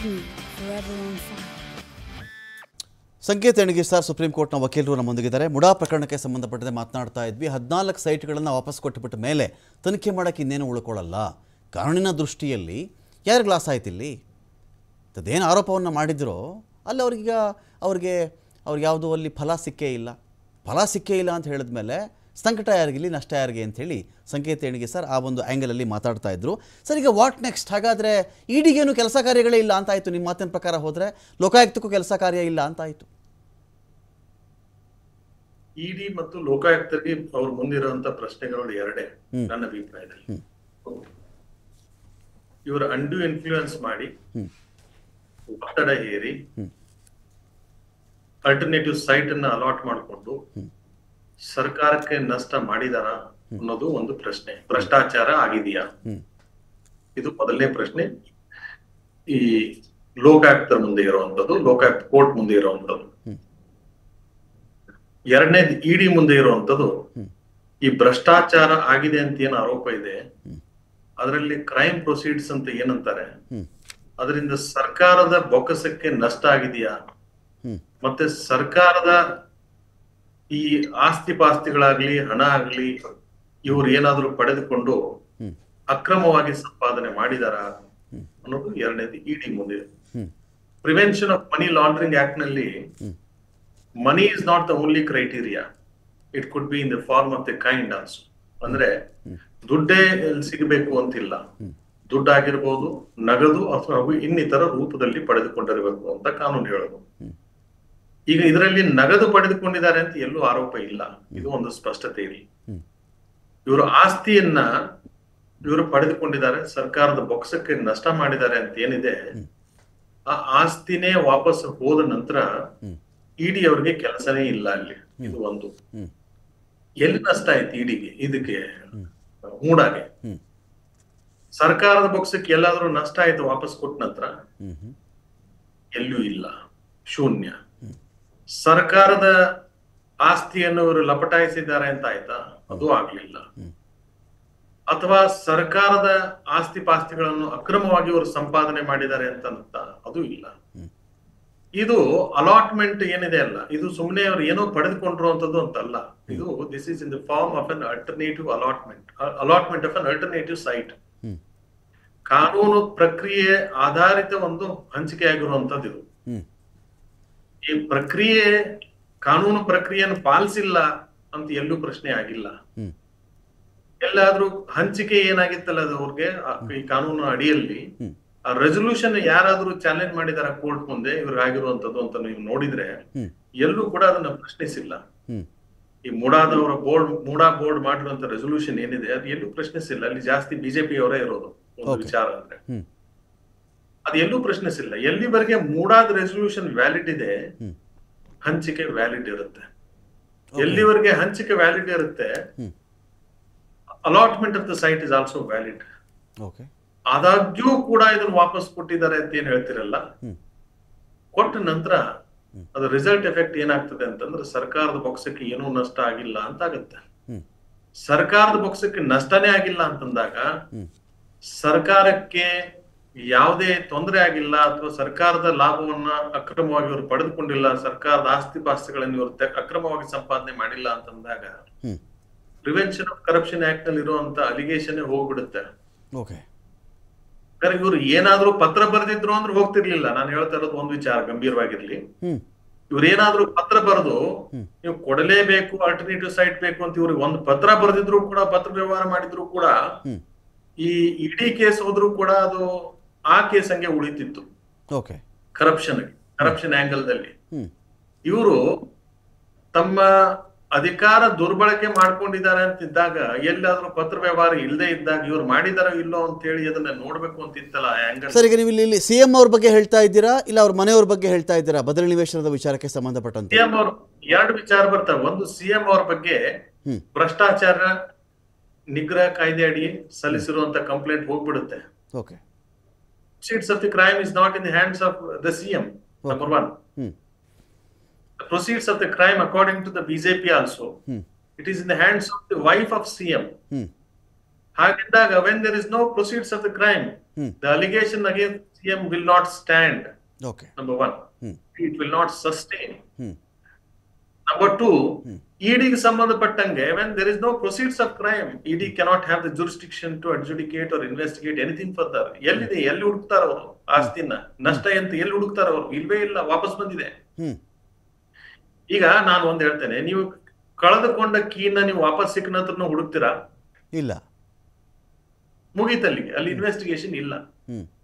forever on fire. Sanketh Yenagi sir supreme ಕೋರ್ಟ್ನ ವಕೀಲರು ನಮ್ಮೊಂದಿಗಿದ್ದಾರೆ. ಮುಡಾ ಪ್ರಕರಣಕ್ಕೆ ಸಂಬಂಧಪಟ್ಟಂತೆ ಮಾತನಾಡ್ತಾ ಇದ್ವಿ. 14 ಸೈಟ್ಗಳನ್ನು ವಾಪಸ್ ಕೊಟ್ಟುಬಿಟ್ಟ ಮೇಲೆ ತನಿಖೆ ಮಾಡೋಕ್ಕೆ ಇನ್ನೇನು ಉಳ್ಕೊಳ್ಳಲ್ಲ. ಕಾನೂನಿನ ದೃಷ್ಟಿಯಲ್ಲಿ ಯಾರು ಗ್ಲಾಸ್ ಆಯ್ತು ಇಲ್ಲಿ? ಅದೇನು ಆರೋಪವನ್ನು ಮಾಡಿದ್ರೋ ಅಲ್ಲಿ ಅವ್ರಿಗೆ ಯಾವುದೂ ಅಲ್ಲಿ ಫಲ ಸಿಕ್ಕೇ ಇಲ್ಲ ಅಂತ ಹೇಳಿದ್ಮೇಲೆ ಸಂಕಟ ಯಾರಿಗಿಲ್ಲಿ ನಷ್ಟ ಯಾರಿಗೆ ಅಂಥೇಳಿ ಸಂಕೇತ್ ಎಣಗಿ ಸರ್ ಆ ಒಂದು ಆ್ಯಂಗಲಲ್ಲಿ ಮಾತಾಡ್ತಾ ಇದ್ರು. ಸರ್, ಈಗ ವಾಟ್ ನೆಕ್ಸ್ಟ್? ಹಾಗಾದರೆ ಇಡಿಗೇನು ಕೆಲಸ ಕಾರ್ಯಗಳೇ ಇಲ್ಲ ಅಂತ ಆಯಿತು ನಿಮ್ಮ ಮಾತಿನ ಪ್ರಕಾರ ಹೋದರೆ, ಲೋಕಾಯುಕ್ತಕ್ಕೂ ಕೆಲಸ ಕಾರ್ಯ ಇಲ್ಲ ಅಂತ ಆಯಿತು. ಇಡಿ ಮತ್ತು ಲೋಕಾಯುಕ್ತರಿಗೆ ಅವ್ರ ಮುಂದಿರುವಂತ ಪ್ರಶ್ನೆಗಳು ಎರಡೇ ನನ್ನ ಅಭಿಪ್ರಾಯದಲ್ಲಿ. ಇವರ ಅಂಡ್ಯೂ ಇನ್ಫ್ಲೂಯೆನ್ಸ್ ಮಾಡಿ ಒತ್ತಡ ಹೇರಿ ಅಲ್ಟರ್ನೇಟಿವ್ ಸೈಟ್ ಅನ್ನ ಅಲಾಟ್ ಮಾಡಿಕೊಂಡು ಸರ್ಕಾರಕ್ಕೆ ನಷ್ಟ ಮಾಡಿದಾರ ಅನ್ನೋದು ಒಂದು ಪ್ರಶ್ನೆ. ಭ್ರಷ್ಟಾಚಾರ ಆಗಿದೆಯಾ? ಇದು ಮೊದಲನೇ ಪ್ರಶ್ನೆ. ಈ ಲೋಕಾಯುಕ್ತರ ಮುಂದೆ ಇರುವಂತದ್ದು, ಲೋಕಾಯುಕ್ತ ಕೋರ್ಟ್ ಮುಂದೆ ಇರುವಂತದ್ದು. ಎರಡನೇದು ಇಡಿ ಮುಂದೆ ಇರುವಂತದ್ದು, ಈ ಭ್ರಷ್ಟಾಚಾರ ಆಗಿದೆ ಅಂತ ಏನ್ ಆರೋಪ ಇದೆ ಅದರಲ್ಲಿ ಕ್ರೈಮ್ ಪ್ರೊಸೀಡ್ಸ್ ಅಂತ ಏನಂತಾರೆ, ಅದರಿಂದ ಸರ್ಕಾರದ ಬೊಕ್ಕಸಕ್ಕೆ ನಷ್ಟ ಆಗಿದೆಯಾ, ಮತ್ತೆ ಸರ್ಕಾರದ ಈ ಆಸ್ತಿ ಪಾಸ್ತಿಗಳಾಗ್ಲಿ ಹಣ ಆಗ್ಲಿ ಇವ್ರು ಏನಾದ್ರೂ ಪಡೆದುಕೊಂಡು ಅಕ್ರಮವಾಗಿ ಸಂಪಾದನೆ ಮಾಡಿದಾರ ಅನ್ನೋದು ಎರಡನೇದು ಇಡಿ ಮುಂದೆ. Prevention of money laundering act ನಲ್ಲಿ money is not the only criteria, it could be in the form of the kind also. ಅಂದ್ರೆ ದುಡ್ಡೇ ಸಿಗಬೇಕು ಅಂತಿಲ್ಲ, ದುಡ್ಡಾಗಿರ್ಬೋದು, ನಗದು ಅಥವಾ ಇನ್ನಿತರ ರೂಪದಲ್ಲಿ ಪಡೆದುಕೊಂಡಿರಬೇಕು ಅಂತ ಕಾನೂನು ಹೇಳೋದು. ಈಗ ಇದರಲ್ಲಿ ನಗದು ಪಡೆದುಕೊಂಡಿದ್ದಾರೆ ಅಂತ ಎಲ್ಲೂ ಆರೋಪ ಇಲ್ಲ, ಇದು ಒಂದು ಸ್ಪಷ್ಟತೆ ಇರಲಿ. ಇವರು ಆಸ್ತಿಯನ್ನ ಇವರು ಪಡೆದುಕೊಂಡಿದ್ದಾರೆ, ಸರ್ಕಾರದ ಬೊಕ್ಕಸಕ್ಕೆ ನಷ್ಟ ಮಾಡಿದ್ದಾರೆ ಅಂತ ಏನಿದೆ, ಆ ಆಸ್ತಿನೇ ವಾಪಸ್ ಹೋದ ನಂತರ ಇಡಿ ಅವ್ರಿಗೆ ಕೆಲಸನೇ ಇಲ್ಲ ಅಲ್ಲಿ. ಇದು ಒಂದು. ಎಲ್ಲಿ ನಷ್ಟ ಆಯ್ತು ಇಡಿಗೆ? ಇದಕ್ಕೆ ಮೂಡಾಗೆ ಸರ್ಕಾರದ ಬೊಕ್ಕಸಕ್ಕೆ ಎಲ್ಲಾದ್ರೂ ನಷ್ಟ ಆಯ್ತು ವಾಪಸ್ ಕೊಟ್ಟ ನಂತರ? ಎಲ್ಲೂ ಇಲ್ಲ, ಶೂನ್ಯ. ಸರ್ಕಾರದ ಆಸ್ತಿಯನ್ನು ಇವರು ಲಪಟಾಯಿಸಿದ್ದಾರೆ ಅಂತ ಆಯ್ತಾ? ಅದು ಆಗ್ಲಿಲ್ಲ. ಅಥವಾ ಸರ್ಕಾರದ ಆಸ್ತಿ ಪಾಸ್ತಿಗಳನ್ನು ಅಕ್ರಮವಾಗಿ ಇವರು ಸಂಪಾದನೆ ಮಾಡಿದ್ದಾರೆ ಅಂತ ಅದು ಇಲ್ಲ. ಇದು ಅಲಾಟ್ಮೆಂಟ್ ಏನಿದೆ ಅಲ್ಲ, ಇದು ಸುಮ್ಮನೆ ಅವ್ರು ಏನೋ ಪಡೆದುಕೊಂಡಿರುವಂತದ್ದು ಅಂತಲ್ಲ. ಇದು this is in the form of an alternative allotment of an alternative site. ಕಾನೂನು ಪ್ರಕ್ರಿಯೆ ಆಧಾರಿತ ಒಂದು ಹಂಚಿಕೆ ಆಗಿರುವಂತದ್ದು ಇದು. ಈ ಪ್ರಕ್ರಿಯೆ ಕಾನೂನು ಪ್ರಕ್ರಿಯೆಯನ್ನು ಪಾಲಿಸಿಲ್ಲ ಅಂತ ಎಲ್ಲೂ ಪ್ರಶ್ನೆ ಆಗಿಲ್ಲ. ಎಲ್ಲಾದ್ರೂ ಹಂಚಿಕೆ ಏನಾಗಿತ್ತಲ್ಲ ಅದು ಅವ್ರಿಗೆ ಈ ಕಾನೂನು ಅಡಿಯಲ್ಲಿ ಆ ರೆಸೊಲ್ಯೂಷನ್ ಯಾರಾದ್ರೂ ಚಾಲೆಂಜ್ ಮಾಡಿದಾರ ಕೋರ್ಟ್ ಮುಂದೆ ಇವ್ರಿಗಾಗಿರುವಂತದ್ದು ಅಂತ ನೀವು ನೋಡಿದ್ರೆ ಎಲ್ಲೂ ಕೂಡ ಅದನ್ನ ಪ್ರಶ್ನಿಸಿಲ್ಲ. ಈ ಮೂಡಾದವರ ಮೂಡಾ ಬೋರ್ಡ್ ಮಾಡಿರುವಂತ ರೆಸೊಲ್ಯೂಷನ್ ಏನಿದೆ ಅದು ಎಲ್ಲೂ ಪ್ರಶ್ನಿಸಿಲ್ಲ. ಅಲ್ಲಿ ಜಾಸ್ತಿ ಬಿಜೆಪಿ ಅವರೇ ಇರೋದು ಒಂದು ವಿಚಾರ ಅಂದ್ರೆ, ಅದು ಎಲ್ಲೂ ಪ್ರಶ್ನಿಸಿಲ್ಲ. ಎಲ್ಲಿವರೆಗೆ ಮೂಡಾದ ರೆಸೊಲ್ಯೂಷನ್ ವ್ಯಾಲಿಡ್ ಇದೆ, ಹಂಚಿಕೆ ವ್ಯಾಲಿಡ್ ಇರುತ್ತೆ. ಎಲ್ಲಿವರೆಗೆ ಹಂಚಿಕೆ ವ್ಯಾಲಿಡ್ ಇರುತ್ತೆ, allotment of the site is also valid. ಆದಾಗ್ಯೂ ಕೂಡ ಇದನ್ನು ವಾಪಸ್ ಕೊಟ್ಟಿದ್ದಾರೆ ಅಂತ ಏನ್ ಹೇಳ್ತಿರಲ್ಲ, ಕೊಟ್ಟ ನಂತರ ಅದ್ರ ರಿಸಲ್ಟ್ ಎಫೆಕ್ಟ್ ಏನಾಗ್ತದೆ ಅಂತಂದ್ರೆ ಸರ್ಕಾರದ ಬೊಕ್ಕಸಕ್ಕೆ ಏನೂ ನಷ್ಟ ಆಗಿಲ್ಲ ಅಂತ ಆಗುತ್ತೆ. ಸರ್ಕಾರದ ಬೊಕ್ಕಸಕ್ಕೆ ನಷ್ಟನೇ ಆಗಿಲ್ಲ ಅಂತಂದಾಗ ಸರ್ಕಾರಕ್ಕೆ ಯಾವುದೇ ತೊಂದರೆ ಆಗಿಲ್ಲ ಅಥವಾ ಸರ್ಕಾರದ ಲಾಭವನ್ನ ಅಕ್ರಮವಾಗಿ ಇವರು ಪಡೆದುಕೊಂಡಿಲ್ಲ, ಸರ್ಕಾರದ ಆಸ್ತಿ ಪಾಸ್ತಿಗಳನ್ನು ಇವರು ಅಕ್ರಮವಾಗಿ ಸಂಪಾದನೆ ಮಾಡಿಲ್ಲ ಅಂತಂದಾಗ ಪ್ರಿವೆನ್ಷನ್ ಆಫ್ ಕರಪ್ಷನ್ ಆಕ್ಟ್ ನಲ್ಲಿ ಇರುವಂತ ಅಲಿಗೇಷನ್ ಹೋಗ್ಬಿಡುತ್ತೆ. ಇವರು ಏನಾದ್ರೂ ಪತ್ರ ಬರೆದಿದ್ರು ಅಂದ್ರೆ ಹೋಗ್ತಿರ್ಲಿಲ್ಲ. ನಾನು ಹೇಳ್ತಾ ಇರೋದು ಒಂದು ವಿಚಾರ ಗಂಭೀರವಾಗಿರ್ಲಿ. ಇವ್ರು ಏನಾದ್ರೂ ಪತ್ರ ಬರೆದು ನೀವು ಕೊಡಲೇಬೇಕು, ಅಲ್ಟರ್ನೇಟಿವ್ ಸೈಟ್ ಬೇಕು ಅಂತ ಇವ್ರಿಗೆ ಒಂದು ಪತ್ರ ಬರೆದಿದ್ರು ಕೂಡ, ಪತ್ರ ವ್ಯವಹಾರ ಮಾಡಿದ್ರು ಕೂಡ, ಈ ಇಡಿ ಕೇಸ್ ಹೋದ್ರು ಕೂಡ ಅದು ಆ ಕೇಸ್ ಹಂಗೆ ಉಳಿತಿತ್ತು. ಕರಪ್ಷನ್ ಆಂಗಲ್ ದಲ್ಲಿ ಇವರು ತಮ್ಮ ಅಧಿಕಾರ ದುರ್ಬಳಕೆ ಮಾಡ್ಕೊಂಡಿದ್ದಾರೆ ಅಂತಿದ್ದಾಗ, ಎಲ್ಲಾದ್ರೂ ಪತ್ರ ವ್ಯವಹಾರ ಇಲ್ಲದೆ ಇದ್ದಾಗ ಇವ್ರು ಮಾಡಿದಾರೋ ಇಲ್ಲೋ ಅಂತ ಹೇಳಿ ಅದನ್ನ ನೋಡ್ಬೇಕು ಅಂತ ಇತ್ತಲ್ಲ ಆಂಗಲ್. ಸರ್, ಈಗ ನೀವು ಇಲ್ಲಿ ಸಿಎಂ ಅವ್ರ ಬಗ್ಗೆ ಹೇಳ್ತಾ ಇದ್ದೀರಾ, ಇಲ್ಲ ಅವ್ರ ಮನೆಯವ್ರ ಬಗ್ಗೆ ಹೇಳ್ತಾ ಇದ್ದೀರಾ? ಬದಲಿ ನಿವೇಶನದ ವಿಚಾರಕ್ಕೆ ಸಂಬಂಧಪಟ್ಟಂತೆ ಸಿಎಂ ಅವರು ಎರಡು ವಿಚಾರ ಬರ್ತಾವೆ. ಒಂದು, ಸಿಎಂ ಅವ್ರ ಬಗ್ಗೆ ಭ್ರಷ್ಟಾಚಾರ ನಿಗ್ರಹ ಕಾಯ್ದೆ ಅಡಿ ಸಲ್ಲಿಸಿರುವಂತ ಕಂಪ್ಲೇಂಟ್ ಹೋಗ್ಬಿಡುತ್ತೆ. Proceeds of the crime is not in the hands of the CM, number one. The proceeds of the crime, according to the BJP also, it is in the hands of the wife of CM. ಹಾಗಿದ್ದಾಗ when there is no proceeds of the crime, the allegation against CM will not stand. Okay. Number one, it will not sustain. Hmm. Number two, ED ಗೆ ಸಂಬಂಧಪಟ್ಟಂಗೆ when there is no proceeds of crime, ED cannot have the jurisdiction to adjudicate or investigate anything further. ಎಲ್ಲಿದೆ, ಎಲ್ಲಿ ಹುಡುಕ್ತಾರ ಅವರು ಆಸ್ತಿನ, ನಷ್ಟ ಅಂತ ಎಲ್ಲಿ ಹುಡುಕ್ತಾರ ಅವರು? ಇಲ್ವೇ ಇಲ್ಲ, ವಾಪಸ್ ಬಂದಿದೆ. ಈಗ ನಾನು ಒಂದ್ ಹೇಳ್ತೇನೆ, ನೀವು ಕಳೆದುಕೊಂಡ ಕೀನ ನೀವು ವಾಪಸ್ ಸಿಕ್ಕ ನಂತರ ಹುಡುಕ್ತೀರಾ? ಇಲ್ಲ. ಮುಗೀತಲ್ಲಿಗೆ, ಅಲ್ಲಿ ಇನ್ವೆಸ್ಟಿಗೇಷನ್ ಇಲ್ಲ.